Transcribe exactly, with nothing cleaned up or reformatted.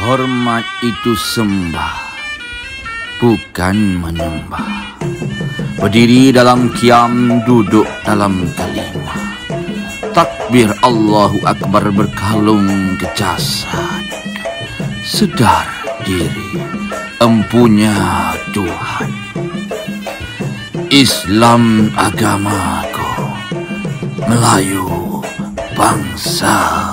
Hormat itu sembah, bukan menyembah. Berdiri dalam kiam, duduk dalam kalimah. Takbir Allahu Akbar berkalung ke jasad. Sedar diri, empunya Tuhan. Islam agamaku, Melayu bangsa.